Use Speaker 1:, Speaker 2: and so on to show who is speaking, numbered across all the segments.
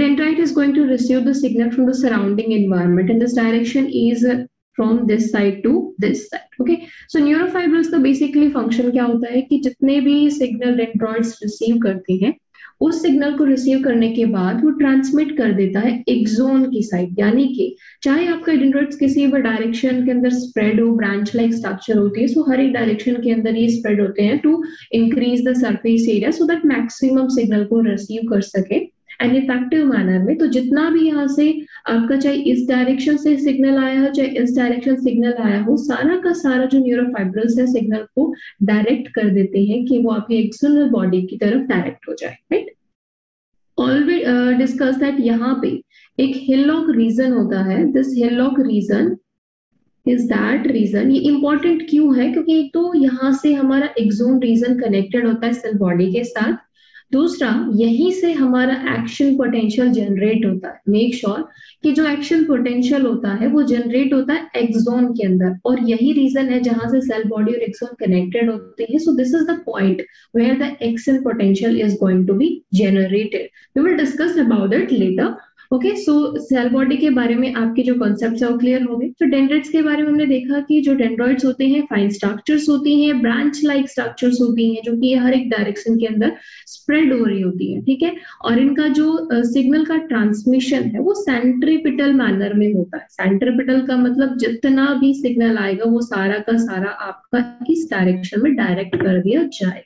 Speaker 1: dendrite is going to receive the signal from the surrounding environment, and this direction is from this side to this side. Okay, so न्यूरोफाइब्रल्स का basically function क्या होता है कि जितने भी signal dendroids receive करते हैं, उस सिग्नल को रिसीव करने के बाद वो ट्रांसमिट कर देता है एक्सोन की साइड, यानी कि चाहे आपका डेंड्रॉइड्स किसी भी डायरेक्शन के अंदर स्प्रेड हो, ब्रांच लाइक स्ट्रक्चर होती है, सो हर एक डायरेक्शन के अंदर ये स्प्रेड होते हैं to increase the surface area so that maximum signal को रिसीव कर सके एंड इफेक्टिव मैनर में। तो जितना भी यहाँ से आपका चाहे इस डायरेक्शन से सिग्नल आया हो चाहे इस डायरेक्शन सिग्नल आया हो, सारा का सारा जो न्यूरोफाइब्रल्स है सिग्नल को डायरेक्ट कर देते हैं कि वो आपके एक्सटर्नल बॉडी की तरफ डायरेक्ट हो जाए। राइट, ऑलरेडी डिस्कस दैट यहाँ पे एक हिलॉक रीजन होता है। This hillock region is that region, ये इंपॉर्टेंट क्यों है? क्योंकि एक तो यहाँ से हमारा एक्सोन रीजन कनेक्टेड होता है सेल बॉडी के साथ, दूसरा यहीं से हमारा एक्शन पोटेंशियल जनरेट होता है। मेक श्योर कि जो एक्शन पोटेंशियल होता है वो जनरेट होता है एक्सोन के अंदर, और यही रीजन है जहां से सेल बॉडी और एक्सोन कनेक्टेड होते हैं। So this is the point where the action potential is going to be generated. We will discuss about it later. Okay, so cell body के बारे में आपके जो कॉन्सेप्ट्स है वो क्लियर हो गए। तो डेंड्राइट्स के बारे में हमने देखा कि जो डेंड्रॉइड्स होते हैं फाइन स्ट्रक्चर्स होती हैं, ब्रांच लाइक स्ट्रक्चर्स होती हैं, जो कि हर एक डायरेक्शन के अंदर स्प्रेड हो रही होती है। ठीक है, और इनका जो सिग्नल का ट्रांसमिशन है वो सेंट्रीपिटल मैनर में होता है। सेंट्रीपिटल का मतलब जितना भी सिग्नल आएगा वो सारा का सारा आपका इस डायरेक्शन में डायरेक्ट कर दिया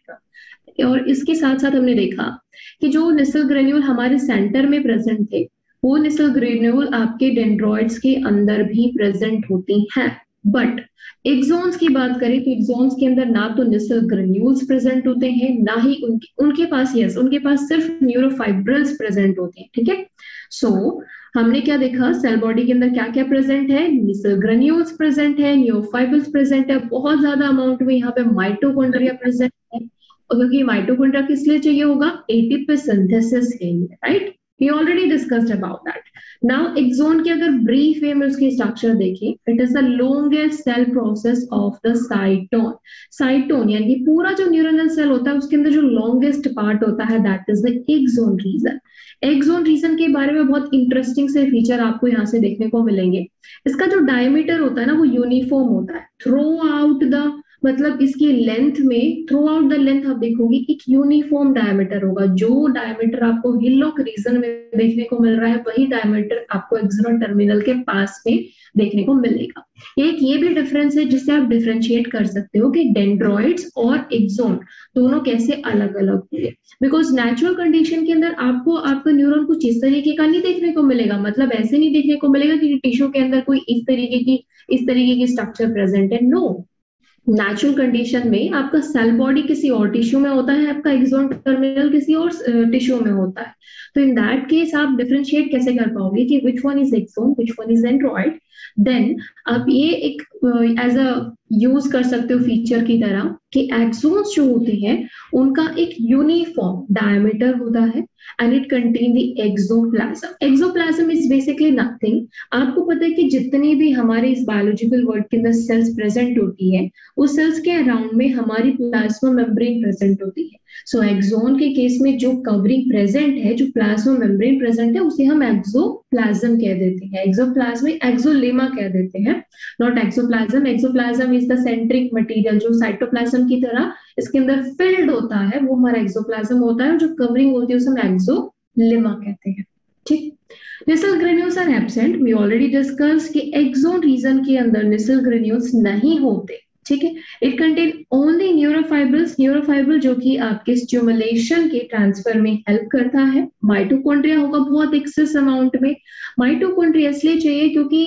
Speaker 1: जाएगा। और इसके साथ साथ हमने देखा कि जो नेसल ग्रेन्यूल हमारे सेंटर में प्रेजेंट थे, वो नेसल ग्रेन्यूल आपके डेंड्रॉइड्स के अंदर भी प्रेजेंट होती हैं। बट एक्सोन्स की बात करें तो एक्सोन्स के अंदर ना तो नेसल ग्रेन्यूल्स प्रेजेंट होते हैं, ना ही उनके पास सिर्फ न्यूरोफाइब्रल्स प्रेजेंट होते हैं। ठीक है, सो हमने क्या देखा, सेल बॉडी के अंदर क्या क्या प्रेजेंट है? नेसल ग्रेन्यूल्स प्रेजेंट है, न्यूरोफाइब्रल्स प्रेजेंट है, बहुत ज्यादा अमाउंट में यहाँ पे माइटोकॉन्ड्रिया प्रेजेंट है, क्योंकि माइटोकॉन्ड्रिया किस लिए चाहिए होगा? एटीपी सिंथेसिस के लिए। Right, We already discussed about that. Now, axon की अगर ब्रीफ वे में उसकी स्ट्रक्चर देखें, it is the longest cell process of the cyton. Cyton यानी पूरा जो न्यूरोनल सेल होता है उसके अंदर जो लॉन्गेस्ट पार्ट होता है that is the axon region. Axon region के बारे में बहुत इंटरेस्टिंग से फीचर आपको यहाँ से देखने को मिलेंगे। इसका जो डायमीटर होता है ना वो यूनिफॉर्म होता है थ्रू आउट द, मतलब इसकी लेंथ में थ्रू आउट द लेंथ आप देखोगे एक यूनिफॉर्म डायमीटर होगा। जो डायमीटर आपको हिलॉक रीजन में देखने को मिल रहा है वही डायमीटर आपको एक्सोनल टर्मिनल के पास में देखने को मिलेगा। एक ये भी डिफरेंस है जिससे आप डिफरेंशिएट कर सकते हो कि डेंड्रॉइड्स और एक्सोन दोनों कैसे अलग अलग होंगे। बिकॉज नेचुरल कंडीशन के अंदर आपको आपका न्यूरॉन कुछ इस तरीके का नहीं देखने को मिलेगा, मतलब ऐसे नहीं देखने को मिलेगा कि टिश्यू के अंदर कोई इस तरीके की स्ट्रक्चर प्रेजेंट है। नो, नेचुरल कंडीशन में आपका सेल बॉडी किसी और टिश्यू में होता है, आपका एक्सोन टर्मिनल किसी और टिश्यू में होता है। तो इन दैट केस आप डिफरेंशिएट कैसे कर पाओगे कि which one is axon which one is dendroid? Then आप ये एक एज अ यूज कर सकते हो फीचर की तरह कि एक्सोन्स जो होते हैं उनका एक यूनिफॉर्म डायमीटर होता है and it contain the axoplasm. Axoplasm is basically nothing, आपको पता है कि जितनी भी हमारे इस बायोलॉजिकल वर्ल्ड के अंदर सेल्स प्रेजेंट होती है उस सेल्स के अराउंड में हमारी प्लाज्मा मेम्ब्रेन प्रेजेंट होती है। सो एक्सोन के केस में जो कवरिंग प्रेजेंट है, जो प्लाज्मा मेम्ब्रेन प्रेजेंट है, उसे हम एक्सोप्लाज्म कह देते हैं। एक्सोप्लाज्म एक्सोलेमा कह देते हैं, not axoplasm. Axoplasm is the centric material जो साइटोप्लाज्म की तरह इसके अंदर फिल्ड होता है, वो हमारा एक्सोप्लाज्म होता है, और जो कवरिंग होती है उसे हम एक्सोलेमा कहते हैं। ठीक, Nissl granules are absent. We already discuss कि एक्सोन रीजन के अंदर नेसल ग्रेन्यूल्स नहीं होते। ठीक है, it contain only neurofibrils, neurofibril जो कि आपके स्टिमुलेशन के ट्रांसफर में हेल्प करता है। माइटोकॉन्ड्रिया होगा बहुत एक्सेस अमाउंट में। माइटोकॉन्ड्रिया इसलिए चाहिए क्योंकि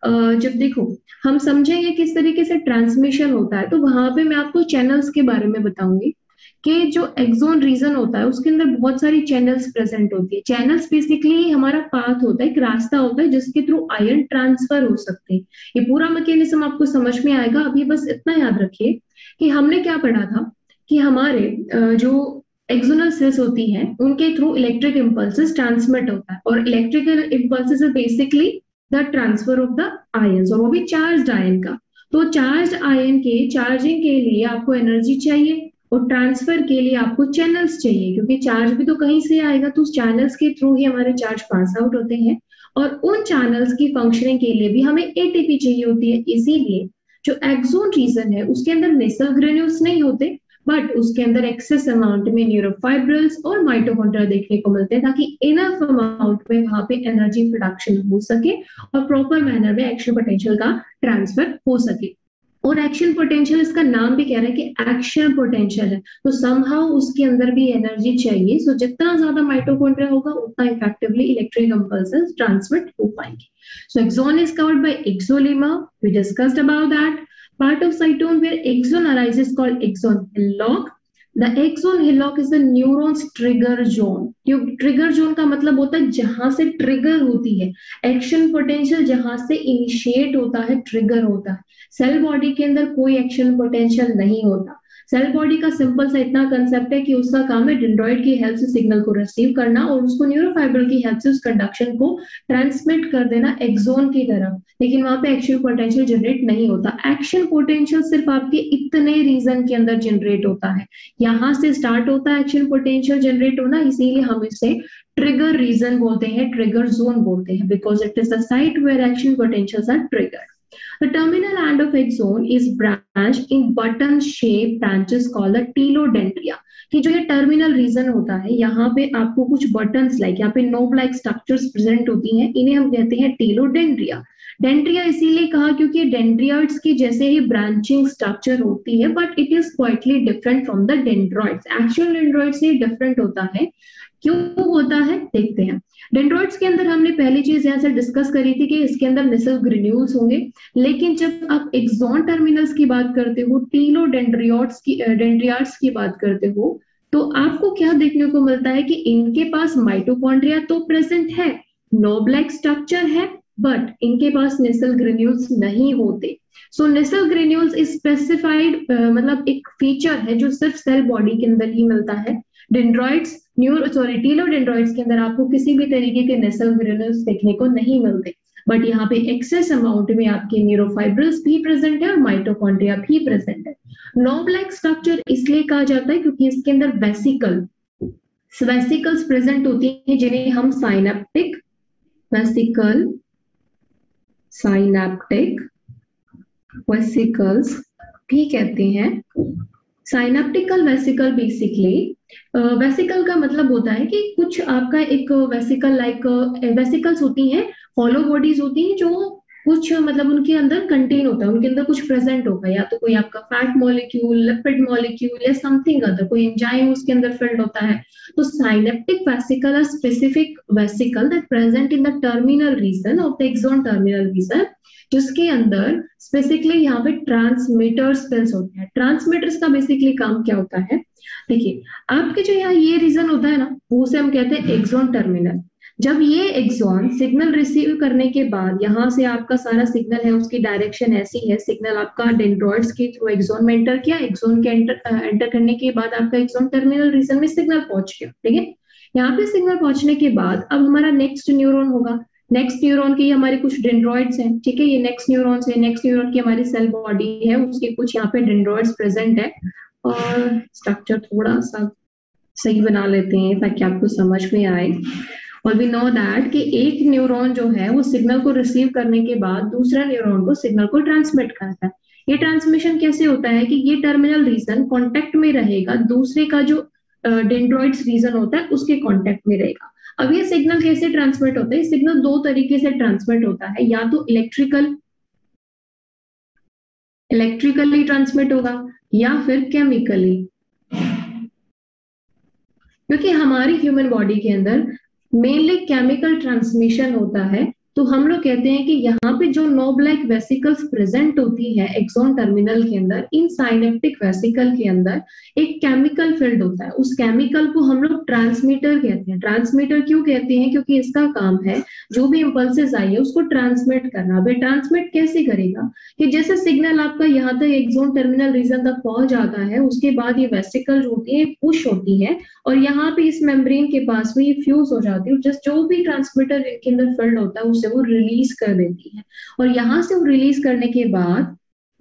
Speaker 1: जब देखो हम समझेंगे किस तरीके से ट्रांसमिशन होता है तो वहां पे मैं आपको चैनल्स के बारे में बताऊंगी कि जो एक्सोन रीजन होता है उसके अंदर बहुत सारी चैनल्स प्रेजेंट होती है। चैनल्स बेसिकली हमारा पाथ होता है, एक रास्ता होता है जिसके थ्रू आयन ट्रांसफर हो सकते हैं। ये पूरा मैकेनिज्म आपको समझ में आएगा। अभी बस इतना याद रखिए कि हमने क्या पढ़ा था कि हमारे जो एक्सोनल सेल्स होती हैं उनके थ्रू इलेक्ट्रिक इंपल्सेस ट्रांसमिट होता है, और electrical impulses is basically the transfer of the ions, और वो भी चार्ज्ड आयन का। तो चार्ज आयन के चार्जिंग के लिए आपको एनर्जी चाहिए, और ट्रांसफर के लिए आपको चैनल्स चाहिए, क्योंकि चार्ज भी तो कहीं से आएगा, तो उस चैनल्स के थ्रू ही हमारे चार्ज पास आउट होते हैं, और उन चैनल्स की फंक्शनिंग के लिए भी हमें एटीपी चाहिए होती है। इसीलिए जो एक्सोन रीजन है उसके अंदर नेसल ग्रेन्यूल्स नहीं होते, बट उसके अंदर एक्सेस अमाउंट में न्यूरोफाइब्रिल्स और माइटोकॉन्ड्रिया देखने को मिलते हैं, ताकि इनफ अमाउंट में वहां पे एनर्जी प्रोडक्शन हो सके और प्रॉपर मैनर में एक्शन पोटेंशियल का ट्रांसफर हो सके। और एक्शन पोटेंशियल, इसका नाम भी कह रहा है कि एक्शन पोटेंशियल है, तो समहाउ उसके अंदर भी एनर्जी चाहिए। सो जितना ज्यादा माइटोकॉन्ड्रिया होगा उतना इफेक्टिवली इलेक्ट्रिक इंपल्सेस ट्रांसमिट हो पाएंगे। So axon is covered by axolemma, we discussed about that. Part of cytone where axon arises called axon hillock. The axon hillock is the neuron's trigger zone. Trigger zone का मतलब होता है जहां से trigger होती है एक्शन पोटेंशियल, जहां से इनिशिएट होता है, ट्रिगर होता है। सेल बॉडी के अंदर कोई एक्शन पोटेंशियल नहीं होता। सेल बॉडी का सिंपल सा इतना कंसेप्ट है कि उसका काम है डेंड्रॉइड की हेल्प से सिग्नल को रिसीव करना और उसको न्यूरोफाइबर की हेल्प से उस कंडक्शन को ट्रांसमिट कर देना एक्सोन की तरफ, लेकिन वहां पे एक्शन पोटेंशियल जनरेट नहीं होता। एक्शन पोटेंशियल सिर्फ आपके इतने रीजन के अंदर जनरेट होता है, यहां से स्टार्ट होता है एक्शन पोटेंशियल जनरेट होना, इसीलिए हम इसे ट्रिगर रीजन बोलते हैं, ट्रिगर जोन बोलते हैं, because it is the site where action potentials are triggered. The terminal end of axon is branched in button-shaped branches called the telodendria. कि जो ये टर्मिनल रीजन होता है, यहाँ पे आपको कुछ बटन्स लाइक यहाँ पे नोब लाइक स्ट्रक्चर्स प्रेजेंट होती हैं, इन्हें हम कहते हैं टेलोडेंड्रिया। डेंड्रिया इसीलिए कहा क्योंकि डेंड्रियाइड्स की जैसे ही ब्रांचिंग स्ट्रक्चर होती है, but it is quietly different from the dendroids. Actual dendroid से डिफरेंट होता है। क्यों होता है देखते हैं। डेंड्रॉइड्स के अंदर हमने पहली चीज यहाँ से डिस्कस करी थी कि इसके अंदर नेसल ग्रेन्यूल्स होंगे, लेकिन जब आप एक्सॉन टर्मिनल्स की बात करते हो, डेंड्रियाट्स की बात करते हो, तो आपको क्या देखने को मिलता है कि इनके पास माइटोकॉन्ड्रिया तो प्रेजेंट है, नोब लाइक स्ट्रक्चर है, बट इनके पास नेसल ग्रेन्यूल्स नहीं होते। So Nissl granules is specified, मतलब एक फीचर है जो सिर्फ सेल बॉडी के अंदर ही मिलता है। डेंड्रॉइड्स टेलोडेंड्रॉइड्स के अंदर आपको किसी भी तरीके के नेसल ग्रेन्यूल्स देखने को नहीं मिलते, बट यहाँ पे एक्सेस अमाउंट में आपके न्यूरोफाइब्रिल्स भी प्रेजेंट है और माइटोकॉन्ड्रिया भी प्रेजेंट है। नोब लाइक स्ट्रक्चर इसलिए कहा जाता है क्योंकि इसके अंदर वेसिकल्स प्रेजेंट होती हैं, जिन्हें हम साइनेप्टिक वेसिकल्स भी कहते हैं। साइनेप्टिकल वेसिकल बेसिकली, वेसिकल का मतलब होता है कि कुछ आपका एक वेसिकल लाइक वेसिकल्स होती हैं, हॉलो बॉडीज होती हैं, जो कुछ मतलब उनके अंदर कंटेन होता है, उनके अंदर कुछ प्रेजेंट होगा, या तो कोई आपका फैट मॉलिक्यूल, लिपिड मॉलिक्यूल या समथिंग अदर, कोई एंजाइम उसके अंदर फिल्ड होता है। तो synaptic vesicle are specific vesicle that present in the terminal region of the axon terminal region, जिसके अंदर स्पेसिफिकली यहाँ पे ट्रांसमीटर्स सेल्स होते हैं। ट्रांसमीटर्स का बेसिकली काम क्या होता है, देखिए आपके जो यहाँ ये रीजन होता है ना, वो उसे हम कहते हैं एक्सॉन टर्मिनल। जब ये एक्सॉन सिग्नल रिसीव करने के बाद यहाँ से आपका सारा सिग्नल है, उसकी डायरेक्शन ऐसी है, सिग्नल आपका डेंड्रॉइड्स के थ्रू एक्सॉन में एंटर किया, एक्सॉन के एंटर करने के बाद आपका एक्सॉन टर्मिनल रीजन में सिग्नल पहुंच गया, ठीक है। यहाँ पे सिग्नल पहुंचने के बाद अब हमारा नेक्स्ट न्यूरॉन होगा, नेक्स्ट न्यूरॉन की हमारे कुछ डेंड्रॉइड्स हैं, ठीक है, ये नेक्स्ट न्यूरॉन्स है, नेक्स्ट न्यूरॉन की हमारी सेल बॉडी है, उसके कुछ यहाँ पे डेंड्रॉइड्स प्रेजेंट है। और स्ट्रक्चर थोड़ा सा सही बना लेते हैं ताकि आपको समझ में आए। और वी नो दैट कि एक न्यूरॉन जो है वो सिग्नल को रिसीव करने के बाद दूसरा न्यूरॉन को सिग्नल को ट्रांसमिट करता है। ये ट्रांसमिशन कैसे होता है कि ये टर्मिनल रीजन कांटेक्ट में रहेगा दूसरे का जो डेंड्रॉइड्स रीजन होता है उसके कांटेक्ट में रहेगा। अब ये सिग्नल कैसे ट्रांसमिट होता है, सिग्नल दो तरीके से ट्रांसमिट होता है, या तो इलेक्ट्रिकली ट्रांसमिट होगा या फिर केमिकली। क्योंकि हमारी ह्यूमन बॉडी के अंदर मेनली केमिकल ट्रांसमिशन होता है, तो हम लोग कहते हैं कि यहाँ पे जो नोब लाइक वेसिकल्स प्रेजेंट होती है एक्सॉन टर्मिनल के अंदर, इन साइनेप्टिक वेसिकल के अंदर एक केमिकल फील्ड होता है, उस केमिकल को हम लोग ट्रांसमीटर कहते हैं। ट्रांसमीटर क्यों कहते हैं, क्योंकि इसका काम है जो भी इंपल्सेस आई है उसको ट्रांसमिट करना। अब ट्रांसमिट कैसे करेगा कि जैसे सिग्नल आपका यहाँ तक एक्सॉन टर्मिनल रीजन तक पहुंच जाता है, उसके बाद ये वेसिकल जो होती है पुश होती है और यहाँ पे इस मेम्ब्रेन के पास में ये फ्यूज हो जाती है, जस्ट जो भी ट्रांसमीटर इनके अंदर फील्ड होता है उसे वो रिलीज कर देती है। और यहाँ से वो रिलीज करने के बाद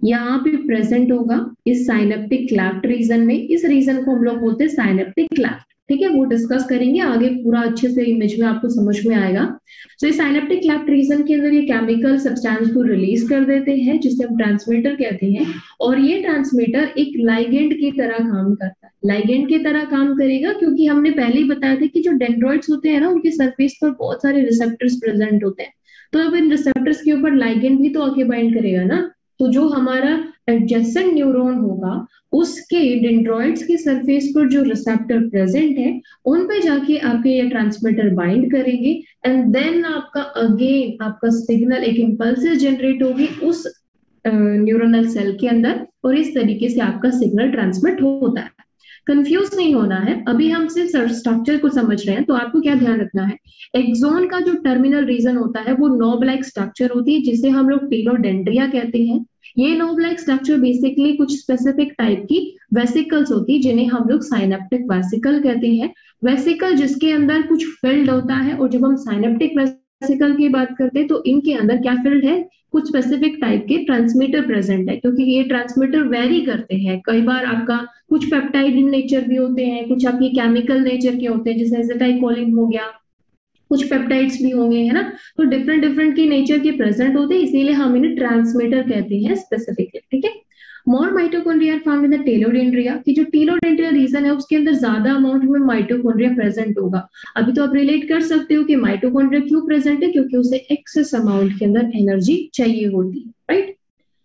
Speaker 1: यहाँ पे प्रेजेंट होगा इस साइनेप्टिक क्लेफ्ट रीजन में। इस रीजन को हम लोग बोलते हैं साइनेप्टिक क्लेफ्ट। ठीक है, वो डिस्कस करेंगे आगे, पूरा अच्छे से इमेज में आपको समझ में आएगा। तो इस साइनेप्टिक क्लेफ्ट रीजन के अंदर ये केमिकल सब्सटेंस को रिलीज कर देते हैं जिसे हम ट्रांसमीटर कहते हैं, और ये ट्रांसमीटर एक लाइगेंड की तरह काम करता है। लाइगेंड की तरह काम करेगा क्योंकि हमने पहले ही बताया था कि जो डेंड्रॉइड्स होते हैं ना, उनके सरफेस पर बहुत सारे रिसेप्टर्स प्रेजेंट होते हैं। तो अब इन रिसेप्टर्स के ऊपर लाइगेंड भी तो आके बाइंड करेगा ना। तो जो हमारा एडजेसेंट न्यूरॉन होगा, उसके डेंड्रॉइड्स के सरफेस पर जो रिसेप्टर प्रेजेंट है, उन पे जाके आपके ये ट्रांसमीटर बाइंड करेंगे, एंड देन आपका अगेन आपका सिग्नल एक इम्पल्सिस जनरेट होगी उस न्यूरोनल सेल के अंदर, और इस तरीके से आपका सिग्नल ट्रांसमिट होता है। कंफ्यूज नहीं होना है, अभी हम सिर्फ स्ट्रक्चर को समझ रहे हैं। तो आपको क्या ध्यान रखना है, एक्सोन का जो टर्मिनल रीजन होता है वो नॉब लाइक स्ट्रक्चर होती है जिसे हम लोग टेलोडेंड्रिया कहते हैं। ये नॉब लाइक स्ट्रक्चर बेसिकली कुछ स्पेसिफिक टाइप की वेसिकल्स होती है जिन्हें हम लोग साइनेप्टिक वेसिकल कहते हैं। वेसिकल जिसके अंदर कुछ फिल्ड होता है, और जब हम साइनेप्टिक वेसिकल की बात करते हैं तो इनके अंदर क्या फिल्ड है, कुछ स्पेसिफिक टाइप के ट्रांसमीटर प्रेजेंट है, क्योंकि ये ट्रांसमीटर वेरी करते हैं। कई बार आपका कुछ पेप्टाइड इन नेचर भी होते हैं, कुछ आपके केमिकल नेचर के होते हैं, जैसे एसिटाइलकोलिन हो गया, कुछ पेप्टाइड्स भी होंगे, है ना। तो डिफरेंट डिफरेंट की नेचर के प्रेजेंट होते हैं, इसीलिए हम इन्हें ट्रांसमीटर कहते हैं स्पेसिफिकली। ठीक है, more mitochondria are found in the telodendria, कि जो टेलोडेंड्रिया रीजन है उसके अंदर ज्यादा अमाउंट में माइटोकॉन्ड्रिया प्रेजेंट होगा। अभी तो आप रिलेट कर सकते हो कि माइटोकॉन्ड्रिया क्यों प्रेजेंट है, क्योंकि उसे एक्सेस अमाउंट के अंदर एनर्जी चाहिए होती है, राइट।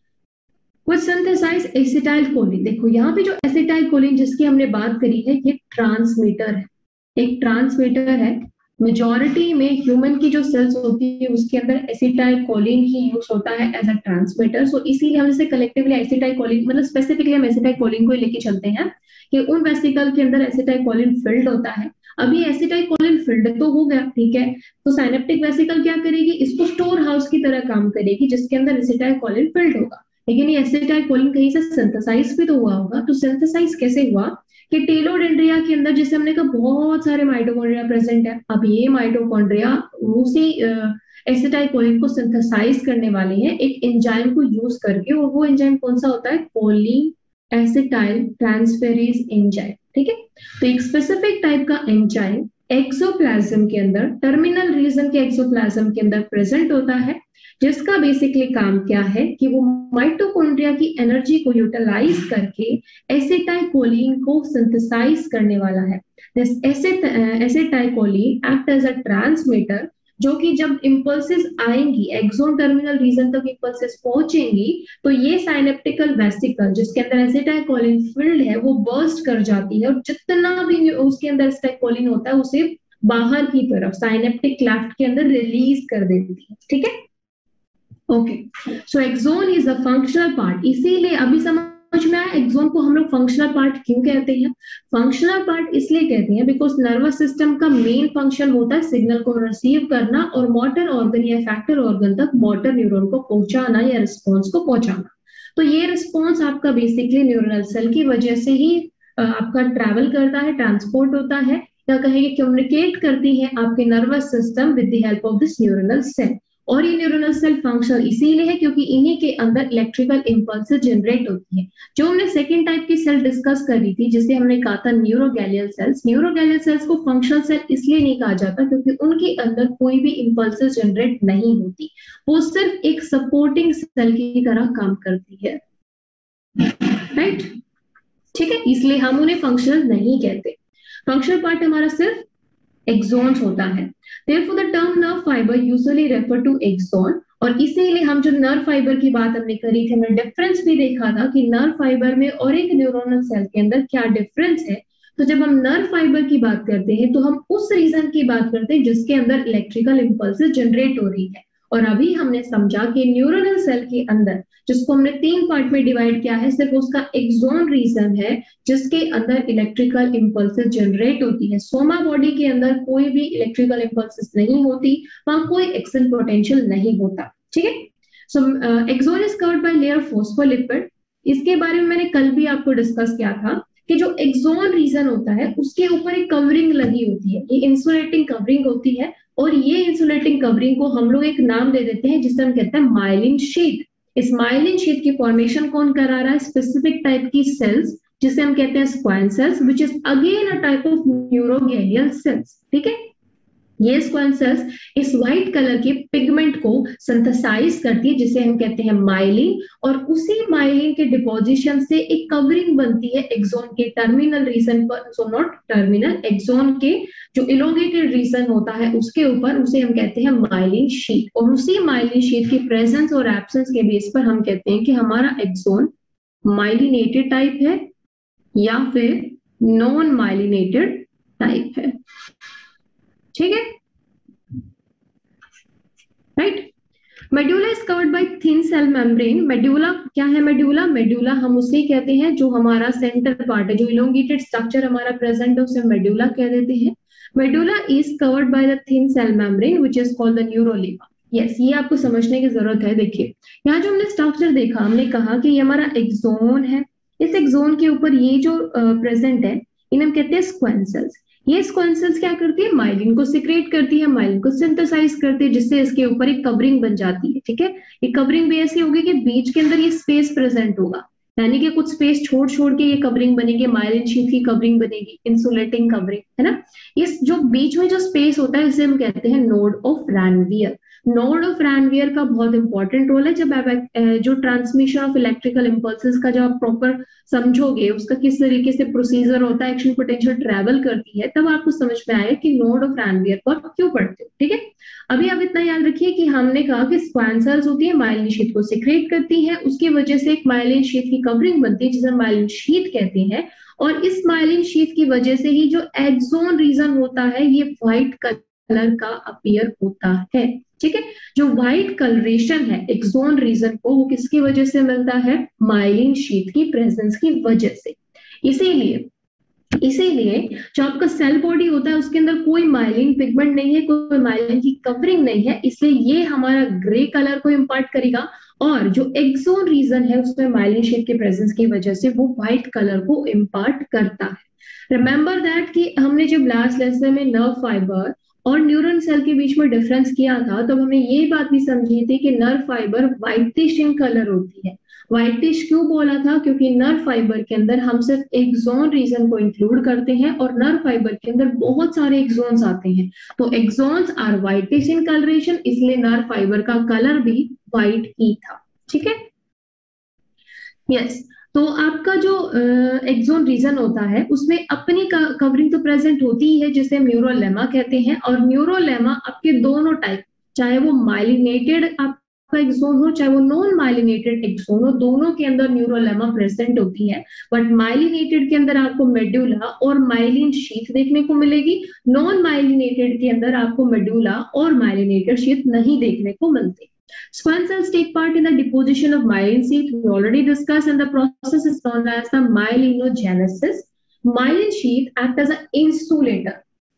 Speaker 1: कुछ सिंथेसाइज एसिटाइलकोलिन, देखो यहाँ पे जो एसिटाइलकोलिन जिसकी हमने बात करी है, ये ट्रांसमीटर है, एक ट्रांसमीटर है। मेजॉरिटी में ह्यूमन की जो सेल्स होती है उसके अंदर एसिटाइलकोलिन ही यूज होता है एज अ ट्रांसमीटर। सो इसीलिए हम इसे कलेक्टिवली एसिटाइलकोलिन, मतलब स्पेसिफिकली हम एसिटाइलकोलिन को लेके चलते हैं कि उन वेसिकल के अंदर एसिटाइलकोलिन फिल्ड होता है। अभी एसिटाइलकोलिन फिल्ड तो हो गया, ठीक है, तो साइनेप्टिक वेसिकल क्या करेगी, इसको स्टोर हाउस की तरह काम करेगी जिसके अंदर एसिटाइलकोलिन फिल्ड होगा। लेकिन ये एसिटाइलकोलिन कहीं से सिंथेसाइज भी तो हुआ होगा। तो सिंथेसाइज कैसे हुआ कि टेलोडेंड्रिया के अंदर, जैसे हमने कहा बहुत सारे माइटोकॉन्ड्रिया प्रेजेंट है, अब ये माइटोकॉन्ड्रिया उसी एसिटाइलकोलिन को सिंथेसाइज करने वाले हैं एक एंजाइम को यूज करके, और वो एंजाइम कौन सा होता है, कोलिन एसिटाइल ट्रांसफेरेज एंजाइम। ठीक है, तो एक स्पेसिफिक टाइप का एंजाइम एक्सोप्लाज्म के अंदर, टर्मिनल रीजन के एक्सोप्लाज्म के अंदर प्रेजेंट होता है, जिसका बेसिकली काम क्या है कि वो माइटोकॉन्ड्रिया की एनर्जी को यूटिलाइज करके एसिटाइलकोलिन को सिंथेसाइज करने वाला है। This acetylcholine act as a transmitter, जो कि जब इंपल्सेस आएंगी एक्सोन टर्मिनल रीजन तक इंपल्सेस पहुंचेंगी, तो ये साइनेप्टिकल वेसिकल जिसके अंदर एसिटाइलकोलिन फिल्ड है वो बर्स्ट कर जाती है, और जितना भी उसके अंदर एसिटाइलकोलिन होता है उसे बाहर की तरफ साइनेप्टिक क्लेफ्ट के अंदर रिलीज कर देती है। ठीक है, okay, so axon is a functional part. इसीलिए अभी समझ में आया एक्सोन को हम लोग फंक्शनल पार्ट क्यों कहते हैं। फंक्शनल पार्ट इसलिए कहते हैं बिकॉज नर्वस सिस्टम का मेन फंक्शन होता है सिग्नल को रिसीव करना और मोटर ऑर्गन या फैक्टर ऑर्गन तक मोटर न्यूरॉन को पहुंचाना या रिस्पॉन्स को पहुंचाना। तो ये रिस्पॉन्स आपका बेसिकली न्यूरल सेल की वजह से ही आपका ट्रैवल करता है, ट्रांसपोर्ट होता है, या कहेंगे कम्युनिकेट करती है आपके nervous system with the help of this neuronal cell. और ये न्यूरोनल सेल फंक्शनल इसीलिए है क्योंकि इन्हीं के अंदर इलेक्ट्रिकल इंपल्सेस जनरेट होती है। जो हमने सेकेंड टाइप की सेल डिस्कस करी थी जिसे हमने कहा था न्यूरोगैलियल सेल्स, न्यूरोगैलियल सेल्स को फंक्शनल सेल इसलिए नहीं कहा जाता क्योंकि उनके अंदर कोई भी इंपल्सेस जनरेट नहीं होती, वो सिर्फ एक सपोर्टिंग सेल की तरह काम करती है, राइट। ठीक है, इसलिए हम उन्हें फंक्शनल नहीं कहते। फंक्शनल पार्ट हमारा सिर्फ एक्सॉन्स होता है। Therefore, the term nerve fiber usually refer to axon, और इसीलिए हम जो नर्व फाइबर की बात हमने करी थी, हमने डिफरेंस भी देखा था कि नर्व फाइबर में और एक न्यूरोनल सेल के अंदर क्या डिफरेंस है। तो जब हम नर्व फाइबर की बात करते हैं तो हम उस रीजन की बात करते हैं जिसके अंदर इलेक्ट्रिकल इंपल्सेस जनरेट हो रही है। और अभी हमने समझा कि न्यूरोनल सेल के अंदर, जिसको हमने 3 पार्ट में डिवाइड किया है, सिर्फ उसका एक्सॉन रीजन है जिसके अंदर इलेक्ट्रिकल इंपल्सेस जनरेट होती है। सोमा बॉडी के अंदर कोई भी इलेक्ट्रिकल इंपल्सेस नहीं होती, वहां कोई एक्सल पोटेंशियल नहीं होता। ठीक है, so axon is covered by layer phospholipid. इसके बारे में मैंने कल भी आपको डिस्कस किया था कि जो एक्सॉन रीजन होता है उसके ऊपर एक कवरिंग लगी होती है, ये इंसुलेटिंग कवरिंग होती है, और ये इंसुलेटिंग कवरिंग को हम लोग एक नाम दे देते हैं जिसे हम कहते हैं माइलिन शीट। इस माइलिन शीथ की फॉर्मेशन कौन करा रहा है? स्पेसिफिक टाइप की सेल्स जिसे हम कहते हैं Schwann cells, which is again a type of neuroglial cells. ठीक है, ये स्क्वाइन सेल्स इस व्हाइट कलर के पिगमेंट को सिंथेसाइज करती है जिसे हम कहते हैं माइलिन, और उसी माइलिन के डिपोजिशन से एक कवरिंग बनती है एक्सोन के टर्मिनल रीजन पर, सो नॉट टर्मिनल, एक्सोन के जो इलोंगेटेड रीजन होता है उसके ऊपर, उसे हम कहते हैं माइलिन शीथ। और उसी माइलिन शीथ की प्रेजेंस और एब्सेंस के बेस पर हम कहते हैं कि हमारा एक्सोन माइलिनेटेड टाइप है या फिर नॉन माइलिनेटेड टाइप है। ठीक है, right. Medulla is covered by thin cell membrane. Medulla क्या है? मेड्यूला, मेड्यूला हम उसे कहते हैं जो हमारा सेंटर पार्ट है, जो इलोंगेटेड स्ट्रक्चर हमारा प्रेजेंट है उसे मेड्यूला कह देते हैं। Medulla is covered by the thin cell membrane which is called the neurolemma. Yes, ये आपको समझने की जरूरत है। देखिए यहाँ जो हमने स्ट्रक्चर देखा, हमने कहा कि ये हमारा एक्सोन है, इस एक्सोन के ऊपर ये जो प्रेजेंट है इन्हें हम कहते हैं स्क्वाइन सेल्स। ये स्क्वाइन सेल्स क्या करती है? माइलिन को सिक्रेट करती है, माइलिन को सिंथेसाइज करती है, जिससे इसके ऊपर एक कवरिंग बन जाती है। ठीक है, ये कवरिंग भी ऐसी होगी कि बीच के अंदर ये स्पेस प्रेजेंट होगा, यानी कि कुछ स्पेस छोड़ छोड़ के ये कवरिंग बनेगी, माइलिन शीथ की कवरिंग बनेगी, इंसुलेटिंग कवरिंग, है ना। इस जो बीच में जो स्पेस होता है इसे हम कहते हैं node of Ranvier. Node of Ranvier का बहुत इंपॉर्टेंट रोल है। जब आप जो ट्रांसमिशन ऑफ इलेक्ट्रिकल इंपल्सेस का जब आप प्रॉपर समझोगे उसका किस तरीके से प्रोसीजर होता है, एक्शन पोटेंशियल ट्रेवल करती है, तब आपको समझ में आए कि नोड ऑफ रैनवियर को आप क्यों पढ़ते हो। ठीक है, अभी आप इतना याद रखिए कि हमने कहा कि स्क्वाइन सेल्स होती है, माइलिन शीथ को सिक्रेट करती है, उसकी वजह से एक माइलिन शीथ की कवरिंग बनती है जिसे माइलिन शीथ कहते हैं, और इस माइलिन शीथ की वजह से ही जो एक्सोन रीजन होता है ये व्हाइट कलर का अपीयर होता है। ठीक है, जो व्हाइट कलरेशन है एक्सोन रीजन को, वो किसकी वजह से मिलता है? माइलिन शीथ की प्रेजेंस की वजह से। इसीलिए जो आपका सेल बॉडी होता है उसके अंदर कोई माइलिन पिगमेंट नहीं है, कोई माइलिन की कवरिंग नहीं है, इसलिए ये हमारा ग्रे कलर को इम्पार्ट करेगा, और जो एक्सोन रीजन है उसमें माइलिन शीथ की प्रेजेंस की वजह से वो व्हाइट कलर को इम्पार्ट करता है। रिमेंबर दैट कि हमने जब लास्ट लेसन में नर्व फाइबर और न्यूरॉन सेल के बीच में डिफरेंस किया था, तो हमने ये बात भी समझी थी कि nerve fibre whitish in colour होती है। व्हाइटिश क्यों बोला था? क्योंकि नर्व फाइबर के अंदर हम सिर्फ एक्सोन रीजन को इंक्लूड करते हैं और नर्व फाइबर के अंदर बहुत सारे एक्सोन्स आते हैं, तो axons are whitish in colouration, इसलिए नर्व फाइबर का कलर भी व्हाइट ही था। ठीक है, यस। तो आपका जो एक्सोन रीजन होता है उसमें अपनी कवरिंग तो प्रेजेंट होती ही है जिसे न्यूरोलेमा कहते हैं, और न्यूरोलेमा आपके दोनों टाइप, चाहे वो माइलिनेटेड आपका एक्सोन हो चाहे वो नॉन माइलिनेटेड एक्सोन हो, दोनों के अंदर न्यूरोलेमा प्रेजेंट होती है। बट माइलिनेटेड के अंदर आपको मेडुला और माइलिन शीथ देखने को मिलेगी, नॉन माइलिनेटेड के अंदर आपको मेडुला और माइलिनेटेड शीथ नहीं देखने को मिलती। Squamous cells take part in the deposition of myelin sheath. We already discussed, and the process is known as the myelinogenesis. Myelin sheath act as an insulator.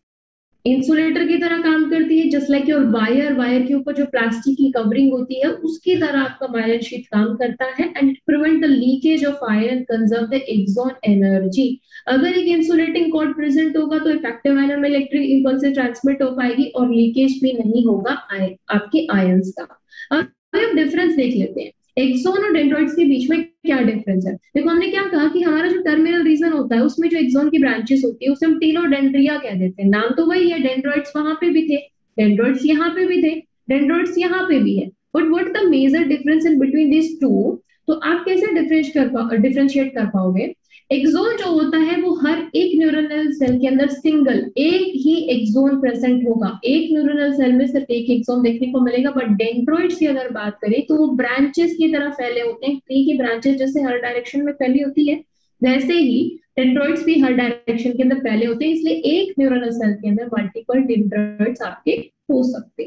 Speaker 1: Insulator की तरह काम करती है, जस्ट लाइक योर वायर के ऊपर जो plastic की covering होती है उसकी तरह आपका माइलिन शीथ काम करता है, and it prevent the leakage of iron, conserve the axon energy. अगर एक इंसुलेटिंग कॉर्ड प्रेजेंट होगा तो इफेक्टिव मैनर में इलेक्ट्रिक इंपल्स ट्रांसमिट हो पाएगी और लीकेज भी नहीं होगा आपके आयंस का। अब हम डिफरेंस देख लेते हैं, एक्सोन और डेंड्राइट्स के बीच में क्या डिफरेंस है। देखो हमने क्या कहा कि हमारा जो टर्मिनल रीजन होता है उसमें जो एक्सोन की ब्रांचेस होती है उसे हम टीलोडेंड्रिया कह देते हैं, नाम तो वही है, डेंड्राइट्स वहां पे भी थे, डेंड्राइट्स यहाँ पे भी थे, डेंड्राइट्स यहाँ पे भी है, but what the major difference in between this two? तो आप कैसे डिफरेंशिएट कर पाओगे? एक्सोन जो होता है वो हर एक न्यूरोनल सेल के अंदर सिंगल एक ही एक्सोन प्रेजेंट होगा, एक न्यूरोनल सेल में सिर्फ एक एक्सोन देखने को मिलेगा। बट डेंड्राइट्स की अगर बात करें तो वो ब्रांचेस की तरह फैले होते हैं, ट्री की ब्रांचेस जैसे हर डायरेक्शन में फैली होती है वैसे ही डेंड्राइट्स भी हर डायरेक्शन के अंदर फैले होते हैं, इसलिए एक न्यूरोनल सेल के अंदर मल्टीपल डेंड्राइट्स आपके हो सकते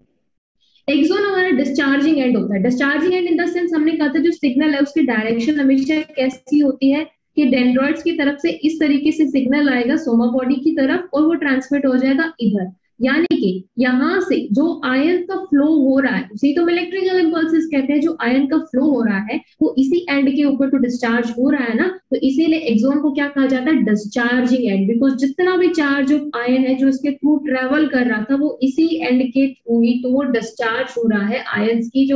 Speaker 1: हैं। एक्सोन हमारा डिस्चार्जिंग एंड होता है। Discharging end in the sense हमने कहा था जो सिग्नल है उसकी डायरेक्शन हमेशा कैसी होती है कि डेंड्राइट्स की तरफ से इस तरीके से सिग्नल आएगा सोमा बॉडी की तरफ और वो ट्रांसमिट हो जाएगा इधर, यानी कि यहाँ से जो आयन का फ्लो हो रहा है उसी तो इलेक्ट्रिकल इंपल्सेस कहते हैं, जो आयन का फ्लो हो रहा है वो इसी एंड के ऊपर तो डिस्चार्ज हो रहा है ना, तो इसीलिए एक्सोन को क्या कहा जाता है? डिस्चार्जिंग एंड, बिकॉज जितना भी चार्ज ऑफ आयन है जो इसके थ्रू ट्रेवल कर रहा था वो इसी एंड के थ्रू ही तो वो डिस्चार्ज हो रहा है, आयंस की जो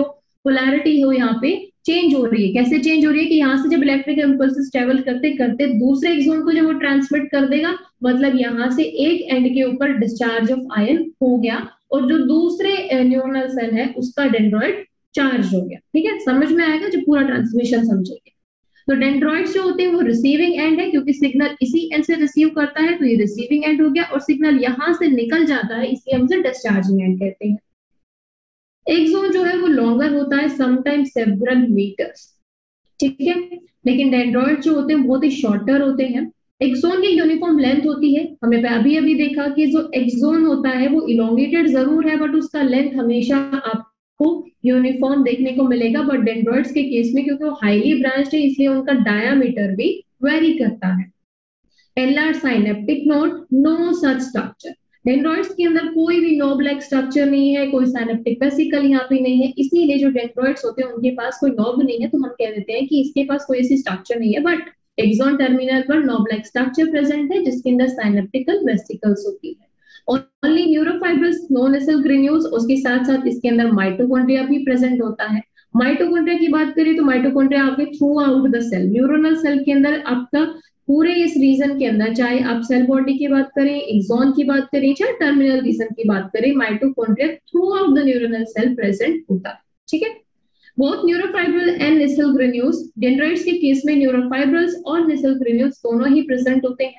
Speaker 1: पोलैरिटी हो यहाँ पे चेंज हो रही है। कैसे चेंज हो रही है कि यहाँ से जब इलेक्ट्रिक इम्पल्सेस ट्रेवल करते करते दूसरे एक्सोन को जब वो ट्रांसमिट कर देगा, मतलब यहाँ से एक एंड के ऊपर डिस्चार्ज ऑफ आयन हो गया और जो दूसरे न्यूरोनल सेल है उसका डेंड्रॉइड चार्ज हो गया। ठीक है, समझ में आएगा जब पूरा ट्रांसमिशन समझेंगे। तो डेंड्रॉइड्स जो होते हैं वो रिसीविंग एंड है, क्योंकि सिग्नल इसी एंड से रिसीव करता है, तो ये रिसीविंग एंड हो गया, और सिग्नल यहाँ से निकल जाता है, इसलिए हम इसे डिस्चार्जिंग एंड कहते हैं। एक्सोन जो है वो लॉन्गर होता है, समटाइम्स सेवरल मीटर्स, ठीक है, लेकिन डेंड्रॉइड जो होते हैं बहुत ही शॉर्टर होते हैं। एक्सोन की यूनिफॉर्म लेंथ होती है, हमें अभी अभी देखा कि जो एक्सोन होता है वो इलोंगेटेड जरूर है, बट उसका लेंथ हमेशा आपको यूनिफॉर्म देखने को मिलेगा। बट डेंड्रॉइड्स के केस में क्योंकि वो हाईली ब्रांच्ड है, इसलिए उनका डायामीटर भी वेरी करता है। एलआर synaptic node, no such structure. Dendroids के अंदर कोई भी नोब लाइक स्ट्रक्चर नहीं है, कोई साइनेप्टिक वेसिकल यहाँ पे नहीं है, इसीलिए जो डेंड्रॉइड्स होते हैं उनके पास कोई नोब नहीं है, तो हम कह देते हैं कि इसके पास कोई ऐसी स्ट्रक्चर नहीं है। बट एक्सॉन टर्मिनल पर नोब लाइक स्ट्रक्चर प्रेजेंट है, जिसके अंदर साइनेप्टिकल वेसिकल्स होती है। Only neurofibrils no Nissl granules, उसके साथ साथ इसके अंदर माइटोकॉन्ड्रिया भी प्रेजेंट होता है। माइटोकॉन्ड्रिया की बात करें तो माइटोकॉन्ड्रिया आपके throughout the cell, neuronal cell के अंदर आपका पूरे इस रीजन के अंदर, चाहे आप सेल बॉडी की बात करें, एक्सॉन की बात करें, चाहे टर्मिनल रीजन की बात करें, mitochondria throughout the neuronal cell present होता है। ठीक है, both neurofibril and Nissl granules, dendroids के केस में न्यूरोफाइब्रल्स और नेसल ग्रेन्यूल्स दोनों ही प्रेजेंट होते हैं।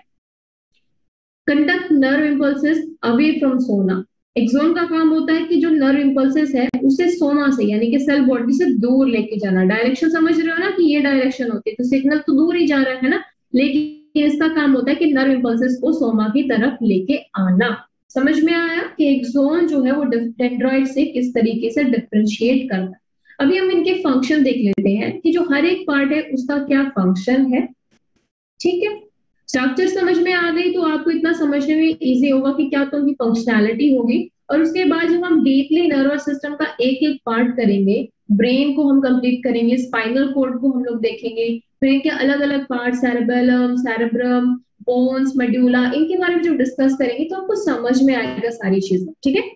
Speaker 1: Conduct nerve impulses away from soma, axon का काम होता है कि जो नर्व इंपल्सेस है उसे सोमा से यानी कि सेल बॉडी से दूर लेके जाना। डायरेक्शन समझ रहे हो ना कि ये डायरेक्शन होती है, तो सिग्नल तो दूर ही जा रहा है ना, लेकिन इसका काम होता है कि नर्व इंपल्सेस को सोमा की तरफ लेके आना। समझ में आया कि एक्सॉन जो है वो डेंड्रॉइड से किस तरीके से डिफरेंशिएट करता है। अभी हम इनके फंक्शन देख लेते हैं कि जो हर एक पार्ट है उसका क्या फंक्शन है। ठीक है, स्ट्रक्चर समझ में आ गई तो आपको इतना समझने में इजी होगा कि क्या तो उनकी फंक्शनैलिटी होगी। और उसके बाद जब हम डीपली नर्वस सिस्टम का एक एक पार्ट करेंगे, ब्रेन को हम कंप्लीट करेंगे, स्पाइनल कोड को हम लोग देखेंगे, फिर इनके अलग अलग part, cerebellum, cerebrum, pons, medulla, इनके बारे में जब डिस्कस करेंगे तो आपको समझ में आएगा सारी चीजें। ठीक है,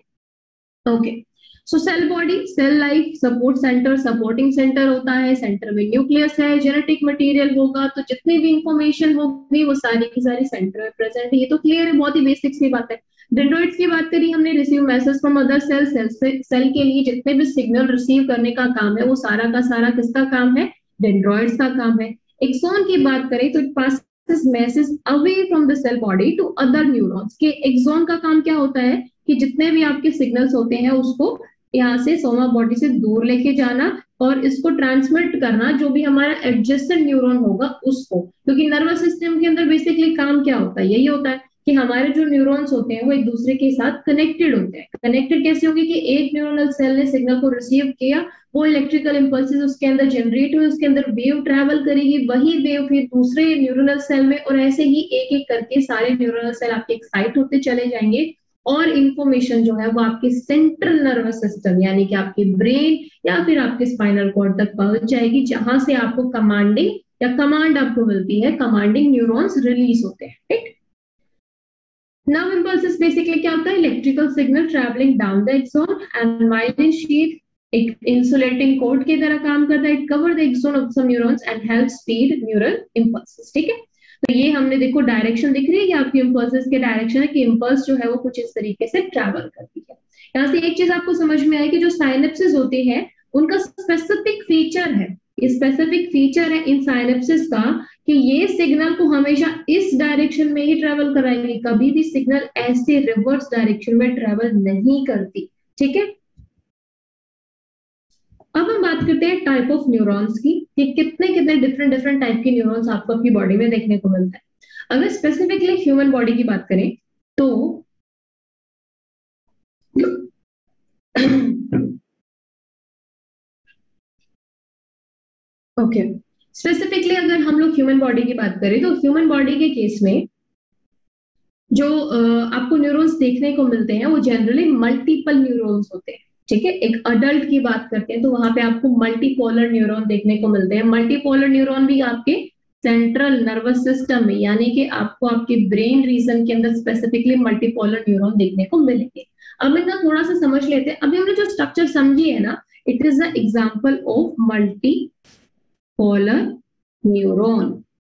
Speaker 1: okay. So cell body, cell life, support centre, supporting centre होता है, सेंटर में न्यूक्लियस है, जेनेटिक मटेरियल होगा, तो जितनी भी इंफॉर्मेशन होगी वो सारी की सारी सेंटर में प्रेजेंट है। ये तो क्लियर है, बहुत ही बेसिक्स की बात है। डेंड्रॉइड्स की बात करी हमने, receive message from other cell, cell के लिए जितने भी सिग्नल रिसीव करने का काम है वो सारा का सारा किसका काम है, डेंड्रॉइड्स का काम है। एक्सॉन की बात करें तो it passes message away from the cell body to other neurons. के एक्सॉन का काम क्या होता है कि जितने भी आपके सिग्नल्स होते हैं उसको यहाँ से सोमा बॉडी से दूर लेके जाना और इसको ट्रांसमिट करना जो भी हमारा एडजेसेंट न्यूरॉन होगा उसको। क्योंकि नर्वस सिस्टम के अंदर बेसिकली काम क्या होता है, यही होता है कि हमारे जो न्यूरॉन्स होते हैं वो एक दूसरे के साथ कनेक्टेड होते हैं। कनेक्टेड कैसे होंगे कि एक न्यूरोनल सेल ने सिग्नल को रिसीव किया, वो इलेक्ट्रिकल इंपल्सेस उसके अंदर जनरेट हुए, उसके अंदर वेव ट्रैवल करेगी, वही वेव फिर दूसरे न्यूरोनल सेल में, और ऐसे ही एक एक करके सारे न्यूरोनल सेल आपके एक्साइट होते चले जाएंगे और इंफॉर्मेशन जो है वो आपके सेंट्रल नर्वस सिस्टम यानी कि आपके ब्रेन या फिर आपके स्पाइनल कॉर्ड तक पहुंच जाएगी, जहां से आपको कमांडिंग या कमांड आपको मिलती है, कमांडिंग न्यूरॉन्स रिलीज होते हैं। ठीक, नर्व इंपल्सेस बेसिकली क्या होता है, electrical signal travelling down the axon and myelin sheath एक इंसुलेटिंग कोट की तरह काम करता है। It cover the axon of some neurons and help speed neural impulses. ठीक है, तो ये हमने देखो डायरेक्शन दिख रही है कि आपकी इंपल्सेस के डायरेक्शन है कि इंपल्स जो है वो कुछ इस तरीके से ट्रैवल करती है। यहाँ से एक चीज आपको समझ में आए कि जो साइनेप्सिस होते हैं उनका स्पेसिफिक फीचर है, स्पेसिफिक फीचर है इन साइनेप्सिस का कि ये सिग्नल को हमेशा इस डायरेक्शन में ही ट्रैवल कराएंगे, कभी भी सिग्नल ऐसे रिवर्स डायरेक्शन में ट्रैवल नहीं करती। ठीक है, अब हम बात करते हैं टाइप ऑफ न्यूरॉन्स की कि कितने कितने डिफरेंट टाइप के न्यूरॉन्स आपको आपकी बॉडी में देखने को मिलता है। अगर स्पेसिफिकली ह्यूमन बॉडी की बात करें तो ओके, स्पेसिफिकली अगर हम लोग ह्यूमन बॉडी की बात करें तो ह्यूमन बॉडी के केस में जो आपको न्यूरॉन्स देखने को मिलते हैं वो जनरली मल्टीपल न्यूरॉन्स होते हैं। ठीक है, एक अडल्ट की बात करते हैं तो वहां पे आपको मल्टीपोलर न्यूरॉन देखने को मिलते हैं। मल्टीपोलर न्यूरॉन भी आपके सेंट्रल नर्वस सिस्टम में यानी कि आपको आपके ब्रेन रीजन के अंदर स्पेसिफिकली मल्टीपोलर न्यूरॉन देखने को मिलेंगे। अब इतना थोड़ा सा समझ लेते हैं। अभी हमने जो स्ट्रक्चर समझी है ना, it is the example of multipolar neuron.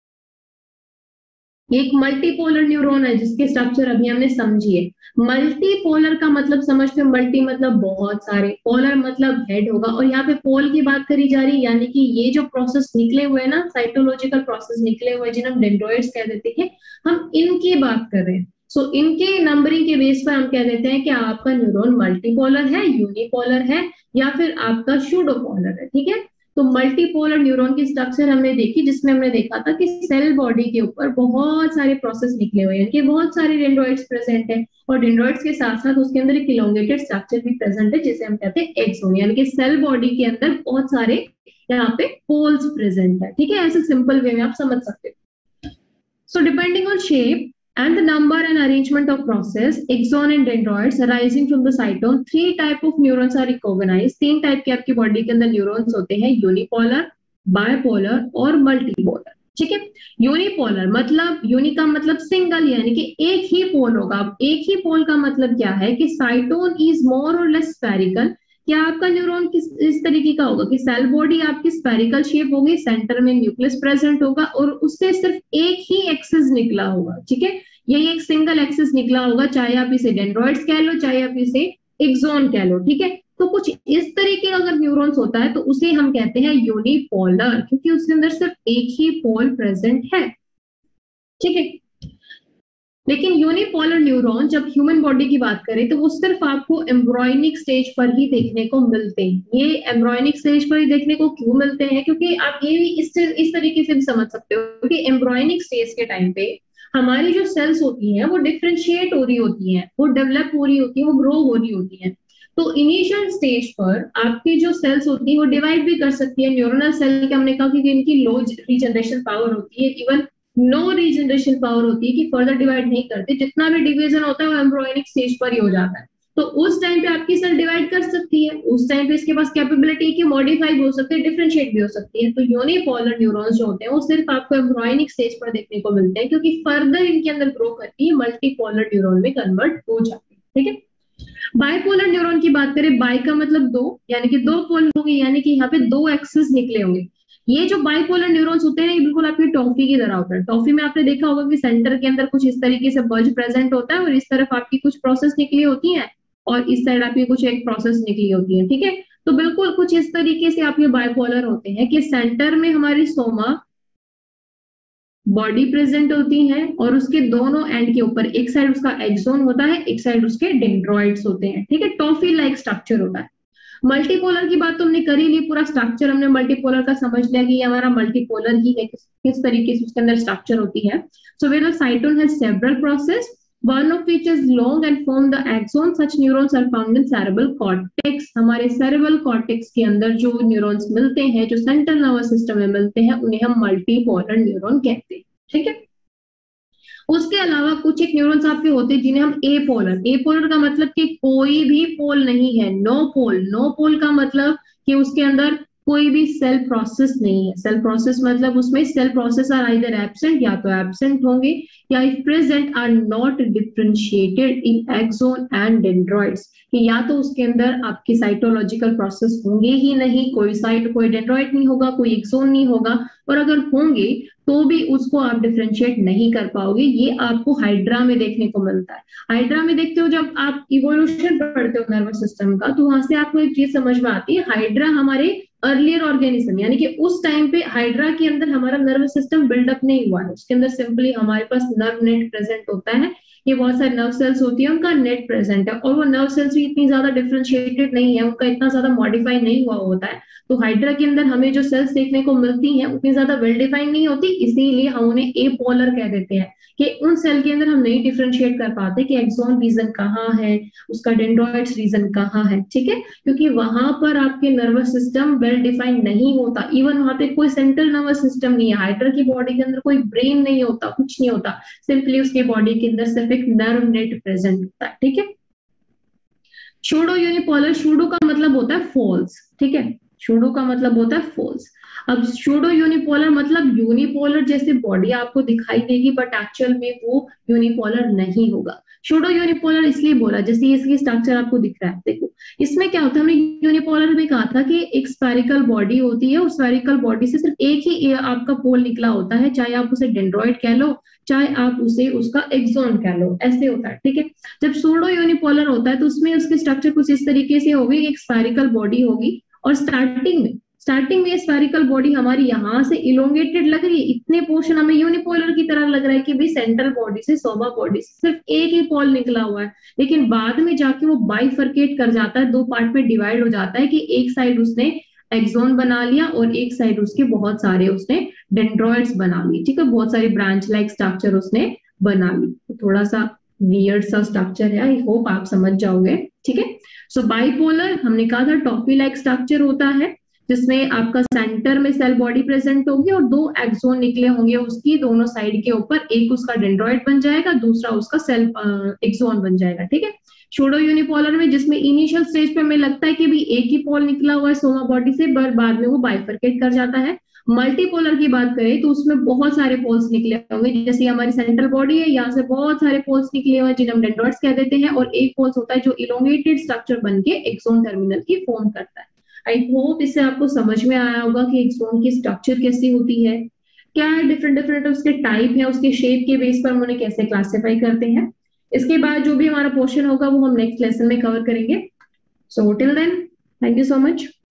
Speaker 1: एक मल्टीपोलर न्यूरॉन है जिसके स्ट्रक्चर अभी हमने समझी है। मल्टीपोलर का मतलब समझते हो, मल्टी मतलब बहुत सारे, पोलर मतलब हेड होगा, और यहाँ पे पोल की बात करी जा रही है, यानी कि ये जो प्रोसेस निकले हुए हैं ना, साइटोलॉजिकल प्रोसेस निकले हुए जिन्हें हम डेंड्रॉइड्स कह देते हैं, हम इनकी बात कर रहे हैं। सो इनके नंबरिंग के बेस पर हम कह देते हैं कि आपका न्यूरॉन मल्टीपोलर है, यूनिपोलर है, या फिर आपका सूडोपोलर है। ठीक है, तो मल्टीपोलर न्यूरॉन की स्ट्रक्चर हमने देखी, जिसमें हमने देखा था कि सेल बॉडी के ऊपर बहुत सारे प्रोसेस निकले हुए हैं, कि बहुत सारे डेंड्रॉइड्स प्रेजेंट है, और डेंड्रॉइड्स के साथ साथ उसके अंदर एक इलोंगेटेड स्ट्रक्चर भी प्रेजेंट है जिसे हम कहते हैं एक्सोन, यानी कि सेल बॉडी के अंदर बहुत सारे यहाँ पे पोल्स प्रेजेंट है। ठीक है, ऐसे सिंपल वे में आप समझ सकते हो। So depending on shape and the number and arrangement of process, axon and dendroids arising from the cytosol, three type of neurons are recognized। तीन टाइप के आपकी बॉडी के अंदर न्यूरॉन्स होते हैं, यूनिपोलर, बायपोलर और मल्टीपोलर। ठीक है, यूनिपोलर मतलब, यूनि का मतलब सिंगल, यानी कि एक ही पोल होगा। एक ही पोल का मतलब क्या है कि साइटोन इज मोर और लेस स्फेरिकल। क्या आपका न्यूरॉन किस इस तरीके का होगा कि सेल बॉडी आपकी स्फेरिकल शेप होगी, सेंटर में न्यूक्लियस प्रेजेंट होगा, और उससे सिर्फ एक ही एक्सिस निकला होगा। ठीक है, यही एक सिंगल एक्सिस निकला होगा, चाहे आप इसे डेंड्रॉइड्स कह लो, चाहे आप इसे एक्सोन कह लो। ठीक है, तो कुछ इस तरीके का अगर न्यूरॉन्स होता है तो उसे हम कहते हैं यूनिपोलर, क्योंकि उसके अंदर सिर्फ एक ही पोल प्रेजेंट है। ठीक है, लेकिन यूनिपोलर न्यूरॉन जब ह्यूमन बॉडी की बात करें तो वो सिर्फ आपको एम्ब्रॉयनिक स्टेज पर ही देखने को मिलते हैं। ये एम्ब्रॉयनिक स्टेज पर ही देखने को क्यों मिलते हैं, क्योंकि आप ये भी इस तरीके से भी समझ सकते हो कि एम्ब्रॉयनिक स्टेज के टाइम पे हमारी जो सेल्स होती हैं वो डिफरेंशिएट हो रही होती हैं, वो डेवलप हो रही होती है, वो ग्रो हो रही होती है। तो इनिशियल स्टेज पर आपकी जो सेल्स होती है वो डिवाइड भी कर सकती है। न्यूरोनल सेल के हमने कहा कि इनकी लो रीजनरेशन पावर होती है, इवन नो रीजनरेशन पावर होती है, कि फर्दर डिवाइड नहीं करते। जितना भी डिवीजन होता है वो एम्ब्रॉयनिक स्टेज पर ही हो जाता है। तो उस टाइम पे आपकी सेल डिवाइड कर सकती है, उस टाइम पे इसके पास कैपेबिलिटी की मॉडिफाई भी हो सकती है, डिफरेंशिएट भी हो सकती है। तो यूनिपोलर न्यूरॉन्स जो होते हैं वो सिर्फ आपको एम्ब्रॉयनिक स्टेज पर देखने को मिलते हैं, क्योंकि फर्दर इनके अंदर ग्रो करके मल्टीपोलर न्यूरॉन में कन्वर्ट हो जाते हैं। ठीक है, बाइपोलर न्यूरॉन की बात करें, बाई का मतलब दो, यानी कि दो पोल होंगे, यानी कि यहाँ पे दो एक्सिस निकले होंगे। ये जो बाइपोलर न्यूरॉन्स होते हैं ये बिल्कुल आपकी टॉफी की तरह होता है। टॉफी में आपने देखा होगा कि सेंटर के अंदर कुछ इस तरीके से बज प्रेजेंट होता है, और इस तरफ आपकी कुछ प्रोसेस निकली होती है, और इस साइड आपकी कुछ एक प्रोसेस निकली होती है। ठीक है, तो बिल्कुल कुछ इस तरीके से आपके बाइपोलर होते हैं कि सेंटर में हमारी सोमा बॉडी प्रेजेंट होती है, और उसके दोनों एंड के ऊपर एक साइड उसका एक्सोन होता है, एक साइड उसके डेंड्रॉइड्स होते हैं। ठीक है, टॉफी लाइक स्ट्रक्चर होता है। मल्टीपोलर की बात तो हमने कर ही ली, पूरा स्ट्रक्चर हमने मल्टीपोलर का समझ लिया कि ये हमारा मल्टीपोलर ही है, किस तरीके से उसके अंदर स्ट्रक्चर होती है। So where the cyton has several process, one of which is long and form the axon, such neurons are found in cerebral cortex। हमारे cerebral cortex के अंदर जो न्यूरॉन्स मिलते हैं, जो सेंट्रल नर्वस सिस्टम में मिलते हैं, उन्हें हम मल्टीपोलर न्यूरॉन कहते हैं। ठीक है, उसके अलावा कुछ एक न्यूरॉन्स आपके होते हैं जिन्हें हम एपोलर का मतलब कि कोई भी पोल नहीं है, नो पोल। नो पोल का मतलब कि उसके अंदर कोई भी सेल प्रोसेस नहीं है। सेल प्रोसेस मतलब उसमें cell process are either absent, या तो एब्सेंट होंगे, या if present are not differentiated in axon and dendroids, कि या तो उसके अंदर आपकी साइटोलॉजिकल प्रोसेस होंगे ही नहीं, कोई डेंड्रॉइड नहीं होगा, कोई एक्सोन नहीं होगा, और अगर होंगे तो भी उसको आप डिफरेंशिएट नहीं कर पाओगे। ये आपको हाइड्रा में देखने को मिलता है। हाइड्रा में देखते हो जब आप इवोल्यूशन पढ़ते हो नर्वस सिस्टम का, तो वहां से आपको एक चीज समझ में आती है, हाइड्रा हमारे अर्लियर ऑर्गेनिज्म, यानी कि उस टाइम पे हाइड्रा के अंदर हमारा नर्वस सिस्टम बिल्डअप नहीं हुआ है। उसके अंदर सिंपली हमारे पास नर्व नेट प्रेजेंट होता है, ये बहुत सारे नर्व सेल्स होती है, उनका नेट प्रेजेंट है, और वो नर्व सेल्स भी इतनी ज्यादा डिफरेंशिएटेड नहीं है, उनका इतना ज्यादा मॉडिफाई नहीं हुआ होता है। तो हाइड्रा के अंदर हमें जो सेल्स देखने को मिलती हैं उतनी ज्यादा वेल डिफाइंड नहीं होती, इसीलिए हम उन्हें एपोलर कह देते हैं, कि उन सेल के अंदर हम नहीं डिफरेंशिएट कर पाते कि एक्सोन रीजन कहाँ है, उसका डेंड्रॉइड्स रीजन कहाँ है। ठीक है, क्योंकि वहां पर आपके नर्वस सिस्टम वेल डिफाइंड नहीं होता, इवन वहां पे कोई सेंट्रल नर्वस सिस्टम नहीं है। हाइड्रा की बॉडी के अंदर कोई ब्रेन नहीं होता, कुछ नहीं होता, सिंपली उसके बॉडी के अंदर सिर्फ एक नर्व नेट प्रेजेंट होता है। ठीक है, शूडो यूनिपोलर, शूडो का मतलब होता है फॉल्स। ठीक है, शूडो का मतलब होता है फॉल्स। अब सूडो यूनिपोलर मतलब यूनिपोलर जैसे बॉडी आपको दिखाई देगी, बट एक्चुअल में वो यूनिपोलर नहीं होगा। सूडो यूनिपोलर इसलिए बोला, जैसे इसकी स्ट्रक्चर आपको दिख रहा है, देखो इसमें क्या होता है, हमने यूनिपोलर में कहा था कि एक स्फेरिकल बॉडी होती है, उस स्फेरिकल बॉडी से सिर्फ एक ही आपका पोल निकला होता है, चाहे आप उसे डेंड्रॉइड कह लो, चाहे आप उसे उसका एक्सॉन कह लो, ऐसे होता है, ठीक है। जब सूडो यूनिपोलर होता है तो उसमें उसकी स्ट्रक्चर कुछ इस तरीके से होगी, एक स्फेरिकल बॉडी होगी, और स्टार्टिंग में ये स्फेरिकल बॉडी हमारी यहाँ से इलोंगेटेड लग रही है, इतने पोर्शन हमें यूनिपोलर की तरह लग रहा है कि भाई सेंट्रल बॉडी से सोमा बॉडी से सिर्फ एक ही पोल निकला हुआ है, लेकिन बाद में जाके वो बाइफरकेट कर जाता है, दो पार्ट में डिवाइड हो जाता है कि एक साइड उसने एक्सोन बना लिया और एक साइड उसके बहुत सारे उसने डेंड्रॉइड्स बना लिए, ठीक है, बहुत सारी ब्रांच लाइक स्ट्रक्चर उसने बना ली। तो थोड़ा सा वियर्ड सा स्ट्रक्चर है, आई होप आप समझ जाओगे, ठीक है। सो बाइपोलर हमने कहा था टॉफी लाइक स्ट्रक्चर होता है, जिसमें आपका सेंटर में सेल बॉडी प्रेजेंट होगी और दो एक्सोन निकले होंगे उसकी दोनों साइड के ऊपर, एक उसका डेंड्रॉइड बन जाएगा, दूसरा उसका सेल एक्सोन बन जाएगा, ठीक है। सूडो यूनिपोलर में जिसमें इनिशियल स्टेज पे हमें लगता है कि भी एक ही पोल निकला हुआ है सोमा बॉडी से, पर बाद में वो बाइफरकेट कर जाता है। मल्टीपोलर की बात करें तो उसमें बहुत सारे पोल्स निकले होंगे, जैसे हमारी सेंट्रल बॉडी है, यहाँ से बहुत सारे पोल्स निकले हुए हैं जिन्हें हम डेंड्रॉइड्स कह देते हैं, और एक पोल्स होता है जो इलोंगेटेड स्ट्रक्चर बन के एक्सोन टर्मिनल की फॉर्म करता है। आई होप इससे आपको समझ में आया होगा कि एक्सोन की स्ट्रक्चर कैसी होती है, क्या है, डिफरेंट डिफरेंट उसके टाइप है, उसके शेप के बेस पर हम उन्हें कैसे क्लासिफाई करते हैं। इसके बाद जो भी हमारा पोर्शन होगा वो हम नेक्स्ट लेसन में कवर करेंगे। So till then, thank you so much.